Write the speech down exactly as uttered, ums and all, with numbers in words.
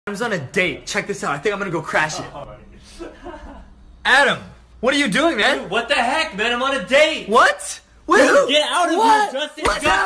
Adam's on a date. Check this out. I think I'm gonna go crash it. Adam, what are you doing, man? Dude, what the heck, man? I'm on a date. What? Dude, get out of what? here, Justin. What's Go.